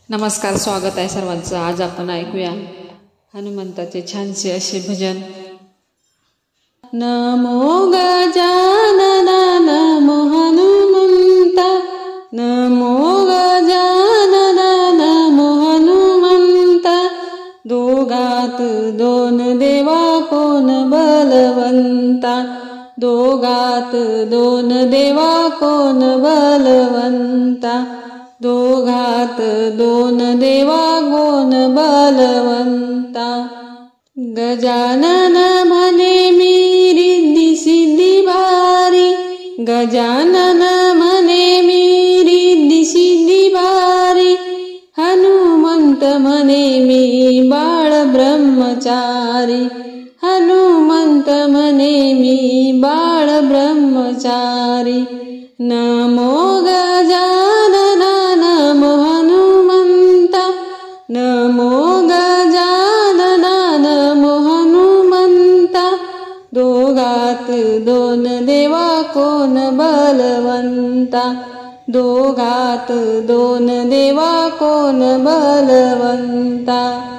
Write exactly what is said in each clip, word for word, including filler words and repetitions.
नमस्कार, स्वागत आहे सर्वांचं. आज आपण ऐकूया हनुमंताचे छानसे असे भजन. नमो गजानना नमो हनुमंता, नमो गजानना नमो हनुमंता. दोघात दोन देवा कोण बलवंता, दोघात दोन देवा कोण बलवंता. दोघात दोन देवा कोण बलवंता. गजानन म्हणे मी रिद्धी सिद्धी भारी, गजानन म्हणे मी रिद्धी सिद्धी भारी. हनुमंत म्हणे मी बाळ ब्रह्मचारी, हनुमंत म्हणे मी बाळ ब्रह्मचारी. नमो गजानना नमो हनुमंता, नमो गजानना नमो हनुमंता. दोघात दोन देवा कोण बलवंता, दोघात दोन देवा कोण बलवंता.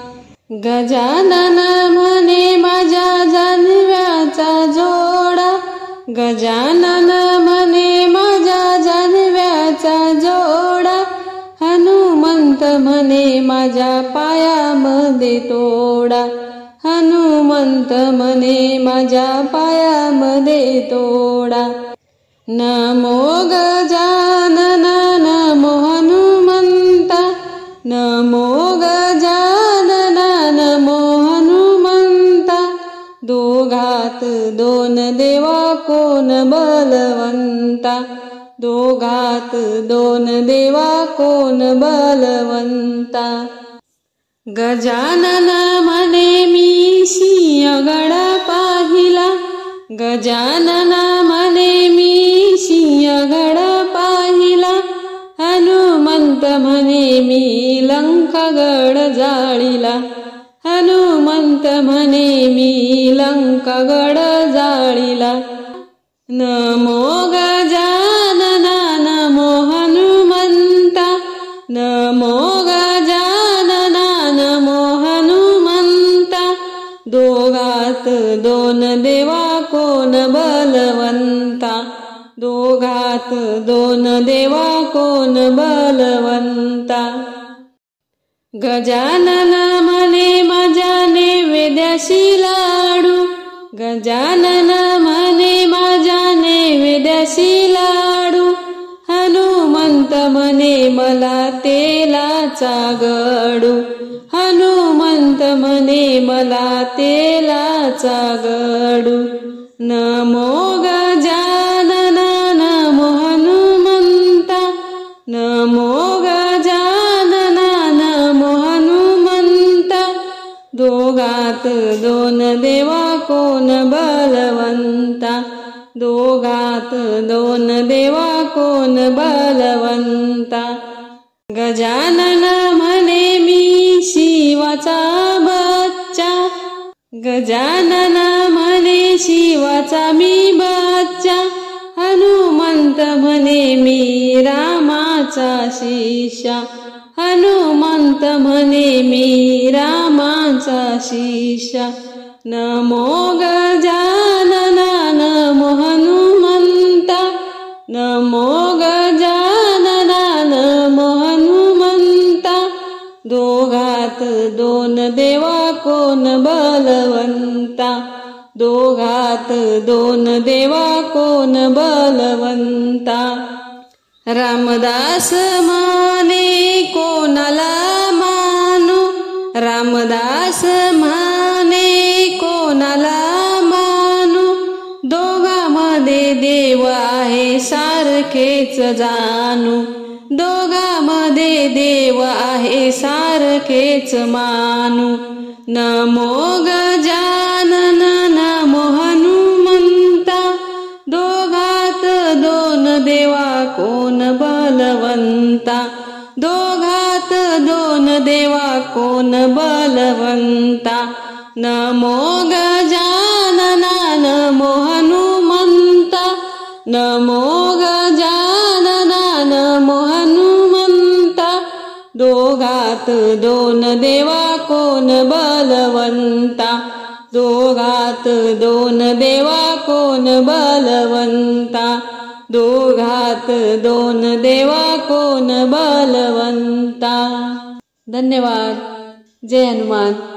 गजानन म्हणे माझ्या जानव्याचा जोडा, गजानन म्हणे माझ्या जानव्याचा जोडा. हनुमंत म्हणे माझ्या पायामध्ये तोडा, हनुमंत म्हणे माझ्या पायामध्ये तोडा. नमो गजानना नमो हनुमंता, नमो गजानना नमो हनुमंता. दोघात दोन देवा कोण बलवंता, दोघात दोन देवा कोण बलवंता. गजानन म्हणे मी सिंहगड पाहिला, गजानन म्हणे मी सिंहगड पाहिला. हनुमंत म्हणे मी लंकागड जाळीला, हनुमंत म्हणे मी लंकागड जाळीला. नमो गजानना नमो हनुमंता, नमो गजानना नमो हनुमंता. दोघात दोन देवा कोण बलवंता, दोघात दोन देवा कोण बलवंता. गजानन म्हणे माझ्या नैवेद्याशी लाडू, गजानन म्हणे माझ्या नैवेद्याशी लाडू. हनुमंत म्हणे मला तेलाचा गडू, हनुमंत म्हणे मला तेलाचा गडू. नमो गजानना नमो हनुमंता, नमो गजानना नमो हनुमंता. दोघात दोन देवा कोण बलवंता, दोघात दोन देवा कोण बलवंता. गजानन म्हणे मी शिवाचा बच्चा, गजानन म्हणे शिवाचा मी बच्चा. हनुमंत म्हणे मी रामाचा शिष्या, हनुमंत म्हणे मी रामाचा शिष्या. नमो गजानना नमो हनुमंता, नमो गजानना नमो हनुमंता. दोघात दोन देवा कोण बलवंता, दोघात दोन देवा कोण बलवंता. रामदास म्हणे कोणाला मानू, रामदास म्हणे कोणाला मानू. दोघांमध्ये देव आहे सारखेच जाणू, दोघांमध्ये देव आहे सारखेच मानू. नमो गजानन नमो हनुमंता. दोघात दोन देवा कोण बलवंता, दोघात दोन देवा कोण बलवंता. नमो गजानना नमो हनुमंता, नमो गजानना नमो हनुमंता. दोघात दोन देवा कोण बलवंता, दोघात दोन देवा कोण बलवंता, दोघात दोन देवा कोण बलवंता। धन्यवाद। जय हनुमान।